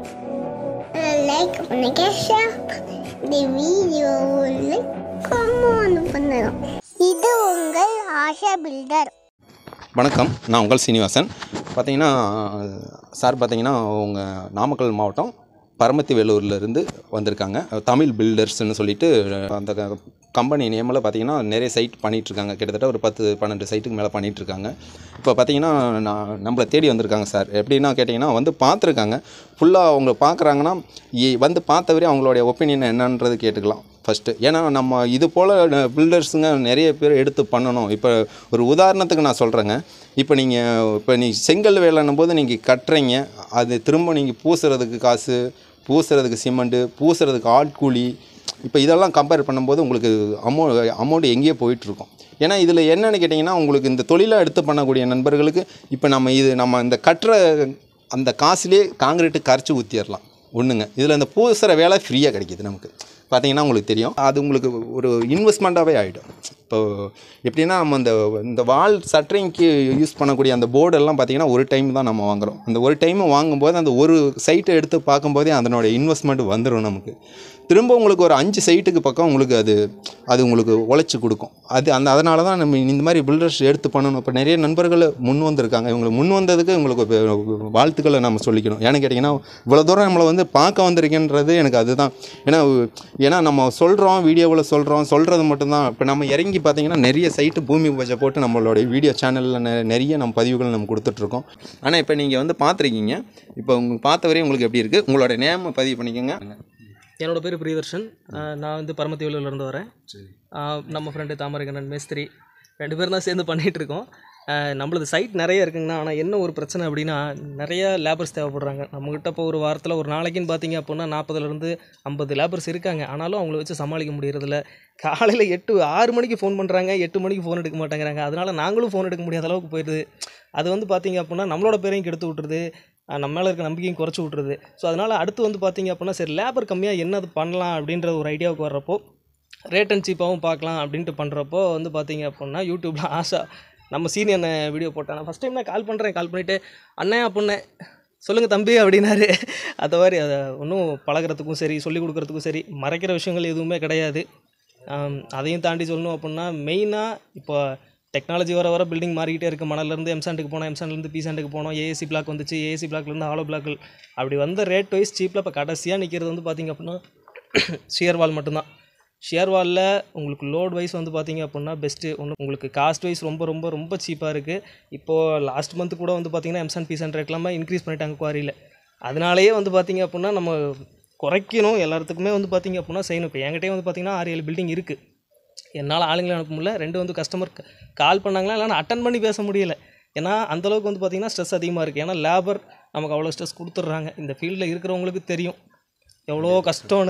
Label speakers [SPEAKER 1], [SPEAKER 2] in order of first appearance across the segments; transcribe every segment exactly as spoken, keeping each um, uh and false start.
[SPEAKER 1] Like பண்ணுங்க, share இந்த வீடியோவில் கமெண்ட் பண்ணுங்க. இது உங்கள் ஆஷா பில்டர்.
[SPEAKER 2] வணக்கம், நான் உங்கள் சீனிவாசன். பார்த்தீங்கன்னா சார் பார்த்தீங்கன்னா உங்கள் நாமக்கல் மாவட்டம் பரமத்தி வேலூர்லேருந்து வந்திருக்காங்க. தமிழ் பில்டர்ஸ்ன்னு சொல்லிட்டு அந்த கம்பெனி நேமில் பார்த்தீங்கன்னா நிறைய சைட் பண்ணிகிட்ருக்காங்க. கிட்டத்தட்ட ஒரு பத்து பன்னெண்டு சைட்டுக்கு மேலே பண்ணிகிட்ருக்காங்க. இப்போ பார்த்தீங்கன்னா நான் நம்மளை தேடி வந்திருக்காங்க சார். எப்படின்னா கேட்டிங்கன்னா வந்து பார்த்துருக்காங்க. ஃபுல்லாக அவங்க பார்க்குறாங்கன்னா வந்து பார்த்தவரே அவங்களுடைய ஒப்பீனியன் என்னன்றது கேட்டுக்கலாம் ஃபஸ்ட்டு. ஏன்னா நம்ம இது போல் பில்டர்ஸுங்க நிறைய பேர் எடுத்து பண்ணணும். இப்போ ஒரு உதாரணத்துக்கு நான் சொல்கிறேங்க. இப்போ நீங்கள் இப்போ நீ செங்கல் வேலைன்னும் போது நீங்கள் கட்டுறீங்க, அது திரும்ப நீங்கள் பூசுறதுக்கு காசு, பூசுறதுக்கு சிமெண்ட்டு, பூசுறதுக்கு ஆட்கூலி, இப்போ இதெல்லாம் கம்பேர் பண்ணும்போது உங்களுக்கு அமௌ அமௌண்ட் எங்கேயோ போயிட்டுருக்கோம். ஏன்னா இதில் என்னென்னு கேட்டிங்கன்னா உங்களுக்கு இந்த தொழிலாக எடுத்து பண்ணக்கூடிய நண்பர்களுக்கு இப்போ நம்ம இது நம்ம இந்த கட்டுற அந்த காசுலேயே காங்கிரீட்டு கரைச்சி ஊற்றிடலாம் ஒன்றுங்க. இதில் இந்த பூசுகிற வேலை ஃப்ரீயாக கிடைக்கிது நமக்கு. பார்த்தீங்கன்னா உங்களுக்கு தெரியும், அது உங்களுக்கு ஒரு இன்வெஸ்ட்மெண்ட்டாகவே ஆகிடும். இப்போது எப்படின்னா நம்ம இந்த இந்த வால் சட்டரிங்க்கு யூஸ் பண்ணக்கூடிய அந்த போர்டெல்லாம் பார்த்திங்கன்னா ஒரு டைம் தான் நம்ம வாங்குகிறோம். அந்த ஒரு டைம் வாங்கும்போது அந்த ஒரு சைட்டை எடுத்து பார்க்கும்போதே அதனுடைய இன்வெஸ்ட்மெண்ட் வந்துடும் நமக்கு. திரும்ப உங்களுக்கு ஒரு அஞ்சு சைட்டுக்கு பக்கம் உங்களுக்கு அது அது உங்களுக்கு உழைச்சி கொடுக்கும். அது அந்த அதனால தான் நம்ம இந்த மாதிரி பில்டர்ஸ் எடுத்து பண்ணணும். இப்போ நிறைய நண்பர்கள் முன் வந்திருக்காங்க. இவங்களை முன் வந்ததுக்கு உங்களுக்கு வாழ்த்துக்களை நம்ம சொல்லிக்கணும். ஏன்னு கேட்டிங்கன்னா இவ்வளோ தூரம் நம்மளை வந்து பார்க்க வந்திருக்கேன்றது எனக்கு அதுதான். ஏன்னா ஏன்னா நம்ம சொல்கிறோம், வீடியோவில் சொல்கிறோம், சொல்கிறது மட்டும்தான். இப்போ நம்ம இறங்கி பார்த்தீங்கன்னா நிறைய சைட்டு பூமி பூஜை போட்டு நம்மளோட வீடியோ சேனலில் நிறைய நம்ம பதிவுகள் நம்ம கொடுத்துட்ருக்கோம். ஆனால் இப்போ நீங்கள் வந்து பார்த்துருக்கீங்க. இப்போ உங்களுக்கு பார்த்த வரையும் உங்களுக்கு எப்படி இருக்குது? உங்களோட நேம் பதிவு பண்ணிக்கோங்க.
[SPEAKER 3] என்னோடய பேர் பிரியதர்ஷன். நான் வந்து பரமத்தி வேலூர்லேருந்து வரேன். நம்ம ஃப்ரெண்டு தாமரைக்கண்ணன் மேஸ்திரி ரெண்டு பேரும் தான் சேர்ந்து பண்ணிகிட்ருக்கோம். நம்மளது சைட் நிறைய இருக்குங்கண்ணா. ஆனால் என்ன ஒரு பிரச்சனை அப்படின்னா நிறைய லேபர்ஸ் தேவைப்படுறாங்க நம்மக்கிட்ட. இப்போ ஒரு வாரத்தில் ஒரு நாளைக்குன்னு பார்த்தீங்க அப்படின்னா நாற்பதுலேருந்து ஐம்பது லேபர்ஸ் இருக்காங்க. ஆனாலும் அவங்கள வச்சு சமாளிக்க முடியறதில்ல. காலையில் எட்டு ஆறு மணிக்கு ஃபோன் பண்ணுறாங்க, எட்டு மணிக்கு ஃபோன் எடுக்க மாட்டேங்கிறாங்க. அதனால் நாங்களும் ஃபோன் எடுக்க முடியாத அளவுக்கு போயிடுது. அது வந்து பார்த்திங்க அப்படின்னா நம்மளோட பேரையும் கெடுத்து விட்டுருது, நம்ம மேலே இருக்க நம்பிக்கையும் குறைச்சி விட்ருது. ஸோ அதனால் அடுத்து வந்து பார்த்திங்க அப்படின்னா சரி லேபர் கம்மியாக என்னது பண்ணலாம் அப்படின்ற ஒரு ஐடியாவுக்கு வர்றப்போ ரேட் அண்ட் சீப்பாகவும் பார்க்கலாம் அப்படின்ட்டு பண்ணுறப்போ வந்து பார்த்திங்க அப்படின்னா யூடியூப்பில் ஆஷா நம்ம சீனியர் அண்ணன் வீடியோ போட்டான். நான் ஃபஸ்ட் டைம் நான் கால் பண்ணுறேன். கால் பண்ணிவிட்டு அண்ணே அப்படின்னே சொல்லுங்கள் தம்பி அப்படின்னாரு. அது மாதிரி அதை ஒன்றும் பழகிறதுக்கும் சரி சொல்லிக் கொடுக்குறதுக்கும் சரி மறைக்கிற விஷயங்கள் எதுவுமே கிடையாது. அதையும் தாண்டி சொல்லணும் அப்படின்னா மெயினாக இப்போ டெக்னாலஜி வர வர பில்டிங் மாறிக்கிட்டே இருக்குது. மணலேருந்து எம்சாண்டுக்கு போனோம், எம்சாண்ட்லேருந்து பீசாண்டுக்கு போனோம், ஏஏசி பிளாக் வந்துச்சு, ஏஏசி பிளாக்லேருந்து ஹாலோ பிளாக்கள் அப்படி வந்த ரேட் வைஸ் சீப்பில் இப்போ கடைசியாக நிற்கிறது வந்து பார்த்திங்க அப்படின்னா ஷியர் வால் மட்டும்தான். ஷியர் வாலில் உங்களுக்கு லோட் வைஸ் வந்து பார்த்திங்க அப்படின்னா பெஸ்ட்டு ஒன்று, உங்களுக்கு காஸ்ட் வைஸ் ரொம்ப ரொம்ப ரொம்ப சீப்பாக இருக்குது. இப்போது லாஸ்ட் மந்த்து கூட வந்து பார்த்திங்கன்னா எம்சாண்ட் பீசாண்ட் ரேட்லாமே இன்க்ரீஸ் பண்ணிட்டாங்க குவாரியில். அதனாலேயே வந்து பார்த்திங்க அப்படின்னா நம்ம குறைக்கணும், எல்லாத்துக்குமே வந்து பார்த்திங்க அப்படின்னா செய்யணும். இப்போ என்கிட்டே வந்து பார்த்திங்கன்னா ஆறு ஏழு பில்டிங் இருக்குது. என்னால் ஆளுங்களை அனுப்ப முடியல. ரெண்டு வந்து கஸ்டமர் கால் பண்ணாங்களா இல்லைனா அட்டன் பண்ணி பேச முடியலை. ஏன்னா அந்தளவுக்கு வந்து பார்த்திங்கன்னா ஸ்ட்ரெஸ் அதிகமாக இருக்குது. ஏன்னா லேபர் நமக்கு அவ்வளோ ஸ்ட்ரெஸ் கொடுத்துட்றாங்க. இந்த ஃபீல்டில் இருக்கிறவங்களுக்கு தெரியும் எவ்வளோ கஷ்டம்னு.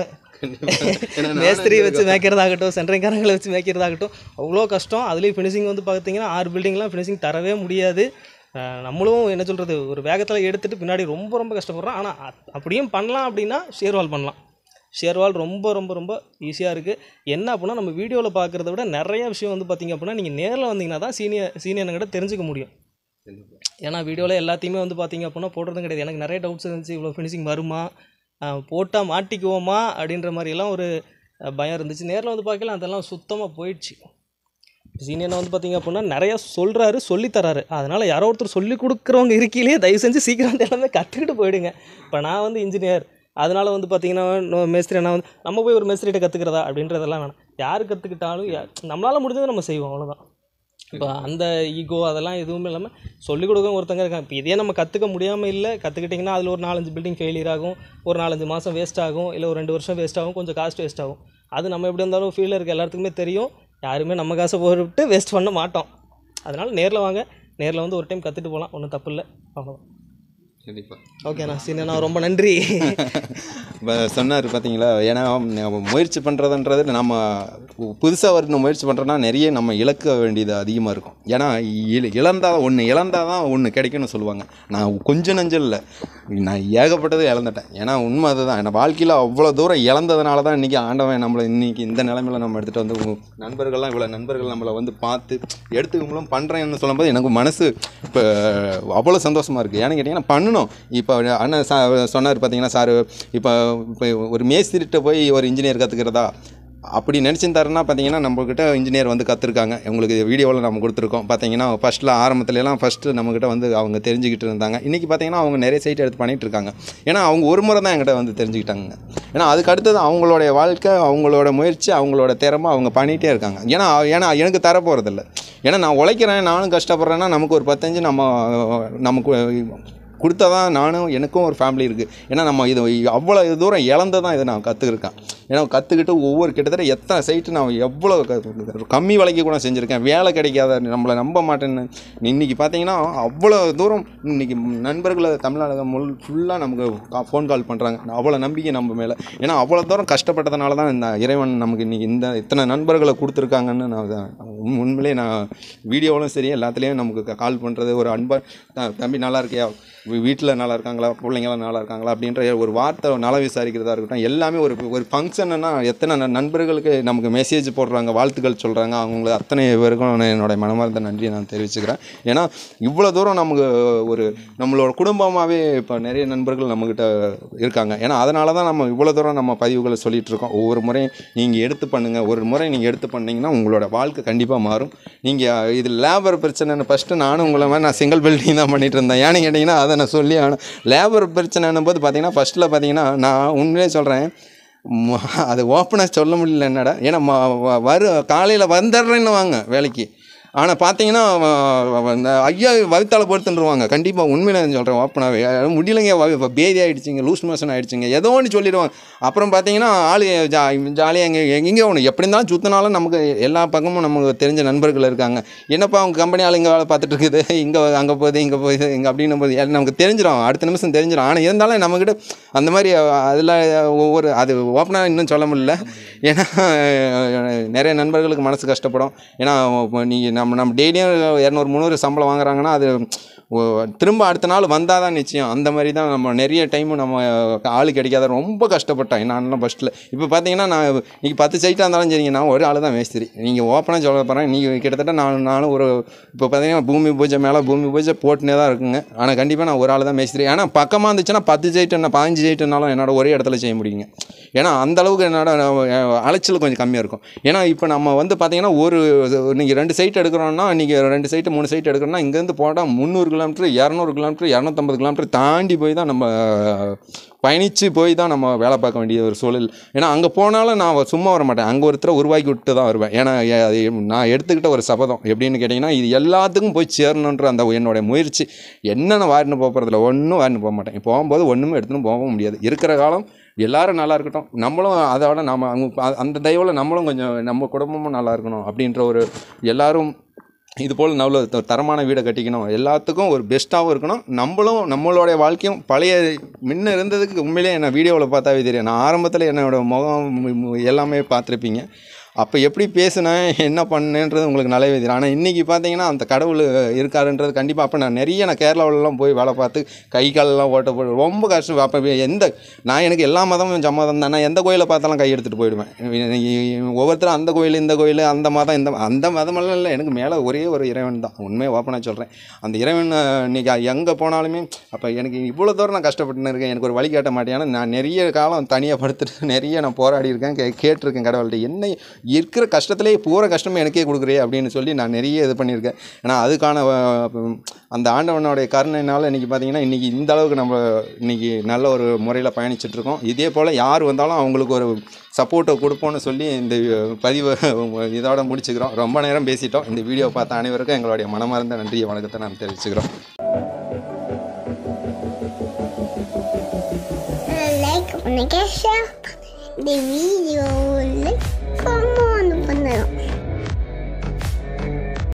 [SPEAKER 3] மேஸ்திரி வச்சு மேய்க்கிறதாகட்டும், சென்ட்ரிங்காரங்களை வச்சு மேய்க்கிறதாகட்டும் அவ்வளோ கஷ்டம். அதுலேயும் ஃபினிஷிங் வந்து பார்த்திங்கன்னா ஆறு பில்டிங்லாம் ஃபினிஷிங் தரவே முடியாது. நம்மளும் என்ன சொல்கிறது ஒரு வேகத்தில் எடுத்துகிட்டு பின்னாடி ரொம்ப ரொம்ப கஷ்டப்படுறோம். ஆனால் அப்படியும் பண்ணலாம் அப்படின்னா ஷேர்வால் பண்ணலாம். ஷேர்வால் ரொம்ப ரொம்ப ரொம்ப ஈஸியாக இருக்குது. என்ன அப்படின்னா நம்ம வீடியோவில் பார்க்குறத விட நிறைய விஷயம் வந்து பார்த்திங்க அப்படின்னா நீங்கள் நேரில் வந்தீங்கன்னா தான் சீனியர் சீனியர்கிட்ட தெரிஞ்சுக்க முடியும். ஏன்னா வீடியோவில் எல்லாத்தையுமே வந்து பார்த்திங்க அப்படின்னா போடுறதும் கிடையாது. எனக்கு நிறைய டவுட்ஸ் இருந்துச்சு. இவ்வளோ ஃபினிஷிங் வருமா, போட்டால் மாட்டிக்குவோமா அப்படின்ற மாதிரியெல்லாம் ஒரு பயம் இருந்துச்சு. நேரில் வந்து பார்க்கலாம் அதெல்லாம் சுத்தமாக போயிடுச்சு. சீனியர்னை வந்து பார்த்திங்க அப்படின்னா நிறையா சொல்கிறாரு, சொல்லித்தராரு. அதனால் யாரோ ஒருத்தர் சொல்லிக் கொடுக்குறவங்க இருக்கையிலேயே தயவு செஞ்சு சீக்கிரம் எல்லாமே கற்றுக்கிட்டு போயிடுங்க. இப்போ நான் வந்து இன்ஜினியர், அதனால் வந்து பார்த்திங்கன்னா மேஸ்திரி நான் வந்து நம்ம போய் ஒரு மேஸ்திரிகிட்ட கற்றுக்கிறதா அப்படின்றதெல்லாம் வேணாம். யார் கற்றுக்கிட்டாலும் நம்மளால் முடிஞ்சதை நம்ம செய்வோம், அவ்வளோதான். இப்போ அந்த ஈகோ அதெல்லாம் எதுவுமே இல்லாமல் சொல்லிக் கொடுக்க ஒருத்தங்க இருக்காங்க. இப்போ இதே நம்ம கற்றுக்க முடியாமல் இல்லை, கற்றுக்கிட்டிங்கன்னா அதில் ஒரு நாலஞ்சு பில்டிங் ஃபெயிலியர் ஆகும், ஒரு நாலஞ்சு மாதம் வேஸ்ட் ஆகும், இல்லை ஒரு ரெண்டு வருஷம் வேஸ்ட் ஆகும், கொஞ்சம் காஸ்ட் வேஸ்ட் ஆகும். அது நம்ம எப்படி இருந்தாலும் ஃபீல்டில் இருக்க எல்லாத்துக்குமே தெரியும். யாருமே நம்ம காசை போட்டு வேஸ்ட் பண்ண மாட்டோம். அதனால் நேரில் வாங்க, நேரில் வந்து ஒரு டைம் கற்றுட்டு போகலாம், ஒன்றும் தப்பு இல்லை. அவ்வளோதான்.
[SPEAKER 2] கண்டிப்பாக
[SPEAKER 3] ஓகேண்ணா. சீனியர்ண்ணா ரொம்ப நன்றி.
[SPEAKER 2] சொன்னார் பார்த்தீங்களா. ஏன்னா முயற்சி பண்ணுறதுன்றது நம்ம புதுசாக வரணும் முயற்சி பண்ணுறோன்னா நிறைய நம்ம இழக்க வேண்டியது அதிகமாக இருக்கும். ஏன்னா இழ இழந்தால் ஒன்று இழந்தால் தான் ஒன்று கிடைக்குன்னு சொல்லுவாங்க. நான் கொஞ்சம் நஞ்சம் இல்லை, நான் ஏகப்பட்டது இழந்துட்டேன். ஏன்னா உண்மை அதுதான். என் வாழ்க்கையில் அவ்வளோ தூரம் இழந்ததுனால தான் இன்றைக்கி ஆண்டவன் நம்மளை இன்றைக்கி இந்த நிலைமையில் நம்ம எடுத்துகிட்டு வந்து நண்பர்கள்லாம் இவ்வளோ நண்பர்கள் நம்மளை வந்து பார்த்து எடுத்துக்கங்களும் பண்ணுறேன்னு சொல்லும்போது எனக்கு மனசு இப்போ அவ்வளோ சந்தோஷமாக இருக்குது. ஏன்னு கேட்டிங்கன்னா பண்ணணும் இன்னும் இப்போ அண்ணன் சா சொன்னார் பார்த்தீங்கன்னா சார், இப்போ இப்போ ஒரு மேஸ்திரிட்ட போய் ஒரு இன்ஜினியர் கற்றுக்கிறதா அப்படி நினச்சிருந்தாருன்னா பார்த்தீங்கன்னா நம்மக்கிட்ட இன்ஜினியர் வந்து கற்றுருக்காங்க. உங்களுக்கு வீடியோவில் நம்ம கொடுத்துருக்கோம். பார்த்தீங்கன்னா ஃபஸ்ட்டில் ஆரம்பத்துலலாம் ஃபஸ்ட்டு நம்மக்கிட்ட வந்து அவங்க தெரிஞ்சுக்கிட்டு இருந்தாங்க. இன்றைக்கி பார்த்தீங்கன்னா அவங்க நிறைய சைட் எடுத்து பண்ணிகிட்டு இருக்காங்க. ஏன்னா அவங்க ஒரு முறை தான் என்கிட்ட வந்து தெரிஞ்சுக்கிட்டாங்க. ஏன்னா அதுக்கு அடுத்தது அவங்களுடைய வாழ்க்கை, அவங்களோட முயற்சி, அவங்களோட திறமை அவங்க பண்ணிகிட்டே இருக்காங்க. ஏன்னா ஏன்னா எனக்கு தர போகிறதில்ல. ஏன்னா நான் உழைக்கிறேன், நானும் கஷ்டப்படுறேன்னா நமக்கு ஒரு பத்தஞ்சு நம்ம நமக்கு கொடுத்தா தான் நானும் எனக்கும் ஒரு ஃபேமிலி இருக்குது. ஏன்னா நம்ம இது அவ்வளோ தூரம் இழந்து தான் இதை நான் கற்றுக்கிருக்கேன். ஏன்னா கற்றுக்கிட்டு ஒவ்வொரு கிட்டத்தட்ட எத்தனை சைட்டு நான் எவ்வளோ கம்மி விலைக்கு கூட செஞ்சுருக்கேன். வேலை கிடைக்காத நம்மளை நம்ப மாட்டேன்னு இன்றைக்கி பார்த்தீங்கன்னா அவ்வளோ தூரம் இன்றைக்கி நண்பர்களை தமிழ்நாடு முள் ஃபுல்லாக நமக்கு ஃபோன் கால் பண்ணுறாங்க. அவ்வளோ நம்பிக்கை நம்ம மேலே. ஏன்னா அவ்வளோ தூரம் கஷ்டப்பட்டதுனால தான் இந்த இறைவன் நமக்கு இன்றைக்கி இந்த இத்தனை நண்பர்களை கொடுத்துருக்காங்கன்னு நான் உண்மையிலே நான் வீடியோவிலும் சரி எல்லாத்துலேயும் நமக்கு கால் பண்ணுறது ஒரு அன்பாக தம்பி நல்லா இருக்கியா, வீட்டில் நல்லா இருக்காங்களா, பிள்ளைங்களாம் நல்லா இருக்காங்களா அப்படின்ற ஒரு வார்த்தை நல விசாரிக்கிறதா இருக்கட்டும். எல்லாமே ஒரு ஒரு ஃபங்க்ஷன்னா எத்தனை நண்பர்களுக்கு நமக்கு மெசேஜ் போடுறாங்க, வாழ்த்துக்கள் சொல்கிறாங்க. அவங்களுக்கு அத்தனை பேருக்கும் என்னோடய மனமார்ந்த நன்றியை நான் தெரிவிச்சுக்கிறேன். ஏன்னா இவ்வளோ தூரம் நமக்கு ஒரு நம்மளோட குடும்பமாகவே இப்போ நிறைய நண்பர்கள் நம்மக்கிட்ட இருக்காங்க. ஏன்னா அதனால தான் நம்ம இவ்வளோ தூரம் நம்ம பதிவுகளை சொல்லிகிட்டு இருக்கோம். ஒவ்வொரு முறையும் நீங்கள் எடுத்து பண்ணுங்கள், ஒரு முறை நீங்கள் எடுத்து பண்ணிங்கன்னா உங்களோட வாழ்க்கை கண்டிப்பாக மாறும். நீங்கள் இது லேபர் பிரச்சனைன்னு ஃபஸ்ட்டு நானும் உங்களை மாதிரி நான் சிங்கிள் பில்டிங் தான் பண்ணிகிட்டு இருந்தேன். ஏன்னு கேட்டிங்கன்னா அதை நான் சொல்லி ஆனால் லேபர் பிரச்சனைன்னும் போது பார்த்தீங்கன்னா ஃபஸ்ட்டில் பார்த்தீங்கன்னா நான் உண்மையிலே சொல்கிறேன், அது ஓப்பனாக சொல்ல முடியல என்னடா. ஏன்னா வரு காலையில் வந்துடுறேன்னு வாங்க வேலைக்கு, ஆனால் பார்த்தீங்கன்னா ஐயா வகுத்தால பொறுத்துருவாங்க. கண்டிப்பாக உண்மையில சொல்கிறேன், ஓப்பனாகவே முடியலைங்க, இப்போ பேதி ஆகிடுச்சிங்க, லூஸ் மோஷன் ஆகிடுச்சிங்க, ஏதோ ஒன்று சொல்லிடுவாங்க. அப்புறம் பார்த்தீங்கன்னா ஆள் ஜா ஜாலியாக எங்கே எங்கேயோ ஒன்று எப்படி இருந்தாலும் சுற்றினாலும் நமக்கு எல்லா பக்கமும் நமக்கு தெரிஞ்ச நண்பர்கள் இருக்காங்க. என்னப்பா அவங்க கம்பெனி ஆள் இங்கே வேலை பார்த்துட்டு இருக்குது, இங்கே அங்கே போகுது இங்கே போகுது இங்கே அப்படின்னு போது நமக்கு தெரிஞ்சிடும், அடுத்த நிமிஷம் தெரிஞ்சிடும். ஆனால் இருந்தாலும் நம்மக்கிட்ட அந்த மாதிரி அதில் ஒவ்வொரு அது ஓப்பனாக இன்னும் சொல்ல முடியல. ஏன்னா நிறைய நண்பர்களுக்கு மனசு கஷ்டப்படும். ஏன்னா நீங்கள் நம்ம நம்ம டெய்லியும் இரநூறு முந்நூறு சம்பளம் வாங்குறாங்கன்னா அது திரும்ப அடுத்த நாள் வந்தால் தான் நிச்சயம். அந்த மாதிரி தான் நம்ம நிறைய டைமு நம்ம ஆள் கிடைக்காத ரொம்ப கஷ்டப்பட்டேன் நான்லாம் ஃபஸ்ட்டில். இப்போ பார்த்தீங்கன்னா நான் நீங்கள் பத்து சைட்டாக இருந்தாலும் சரிங்க, நான் ஒரு ஆள் தான் மேஸ்திரி. நீங்கள் ஓப்பனாக சொல்ல போகிறேன், நீங்கள் கிட்டத்தட்ட நான் நானும் ஒரு இப்போ பார்த்தீங்கன்னா பூமி பூஜை மேலே பூமி பூஜை போட்டுனே தான் இருக்குங்க. ஆனால் கண்டிப்பாக நான் ஒரு ஆள் தான் மேஸ்திரி. ஆனால் பக்கமாக இருந்துச்சுன்னா பத்து சைட்டு என்ன பதினஞ்சு சைட்டுனாலும் என்னோட ஒரே இடத்துல செய்ய முடியுங்க. ஏன்னா அந்தளவுக்கு என்னோட அலைச்சல் கொஞ்சம் கம்மியாக இருக்கும். ஏன்னா இப்போ நம்ம வந்து பார்த்தீங்கன்னா ஒரு நீங்கள் ரெண்டு சைட் எடுக்கிறோன்னா, நீங்கள் ரெண்டு சைட்டு மூணு சைட் எடுக்கிறோன்னா இங்கேருந்து போட்டால் முந்நூறு கிலோமீட்டர் இரநூறு கிலோமீட்டர் இரநூத்தம்பது கிலோமீட்டர் தாண்டி போய் தான் நம்ம பயணித்து போய் தான் நம்ம வேலை பார்க்க வேண்டிய ஒரு சூழல். ஏன்னா அங்கே போனாலும் நான் சும்மா வர மாட்டேன், அங்கே ஒருத்தரை உருவாக்கி விட்டு தான் வருவேன். ஏன்னா அது நான் எடுத்துக்கிட்ட ஒரு சபதம் எப்படின்னு கேட்டிங்கன்னா, இது எல்லாத்துக்கும் போய் சேரணுன்ற அந்த என்னோடய முயற்சி. என்னென்ன வாரின்னு போகிறதில்ல, ஒன்றும் வாரின்னு போக மாட்டேன். போகும்போது ஒன்றுமே எடுத்துன்னு போகவும் முடியாது. இருக்கிற காலம் எல்லோரும் நல்லா இருக்கட்டும், நம்மளும் அதோட நம்ம அந்த தயவில் நம்மளும் கொஞ்சம் நம்ம குடும்பமும் நல்லா இருக்கணும் அப்படின்ற ஒரு எல்லோரும் இது போல் நல்ல தரமான வீடை கட்டிக்கணும், எல்லாத்துக்கும் ஒரு பெஸ்ட்டாகவும் இருக்கணும். நம்மளும் நம்மளுடைய வாழ்க்கையும் பழைய முன்ன இருந்ததுக்கு உண்மையிலே என்ன வீடியோவில் பார்த்தாவே தெரியும். நான் ஆரம்பத்தில் என்னோடய முகம் எல்லாமே பார்த்துருப்பீங்க. அப்போ எப்படி பேசுனேன் என்ன பண்ணேன்றது உங்களுக்கு நல்லாவே தெரியும். ஆனால் இன்றைக்கி பார்த்தீங்கன்னா அந்த கடவுள் இருக்காருன்றது கண்டிப்பாக. அப்போ நான் நிறைய நான் கேரளாவிலலாம் போய் வேலை பார்த்து கை காலெல்லாம் ஓட்ட போய் ரொம்ப கஷ்டம். அப்போ எந்த நான் எனக்கு எல்லா மதமும் சம்மதம் தான். நான் எந்த கோயிலை பார்த்தாலும் கை எடுத்துகிட்டு போயிடுவேன். ஒவ்வொருத்தரும் அந்த கோயில் இந்த கோயில் அந்த மதம் இந்த அந்த மதமெல்லாம் இல்லை, எனக்கு மேலே ஒரே ஒரு இறைவன் தான். உண்மையை ஓப்பனாக சொல்கிறேன். அந்த இறைவன் இன்றைக்கி எங்கே போனாலுமே அப்போ எனக்கு இவ்வளோ தூரம் நான் கஷ்டப்பட்டுன்னு இருக்கேன், எனக்கு ஒரு வழி காட்ட மாட்டேன். நான் நிறைய காலம் தனியாக படுத்துட்டு நிறைய நான் போராடி இருக்கேன், கே கேட்டிருக்கேன் கடவுள்கிட்ட, என்ன இருக்கிற கஷ்டத்துலேயே பூரா கஷ்டமே எனக்கே கொடுக்குறே அப்படின்னு சொல்லி நான் நிறைய இது பண்ணியிருக்கேன். ஏன்னா அதுக்கான அந்த ஆண்டவனுடைய கருணையினால் இன்றைக்கி பார்த்திங்கன்னா இன்றைக்கி இந்த அளவுக்கு நம்ம இன்றைக்கி நல்ல ஒரு முறையில் பயணிச்சிட்ருக்கோம். இதே போல் யார் வந்தாலும் அவங்களுக்கு ஒரு சப்போர்ட்டை கொடுப்போன்னு சொல்லி இந்த பதிவை இதோட முடிச்சுக்கிறோம். ரொம்ப நேரம் பேசிட்டோம். இந்த வீடியோ பார்த்த அனைவருக்கும் எங்களுடைய மனமார்ந்த நன்றியை வணக்கத்தை நான் தெரிவிச்சுக்கிறோம்.
[SPEAKER 1] லைக் பண்ணுங்க, ஷேர் இந்த வீடியோவில் கமெண்ட் பண்ணுங்க.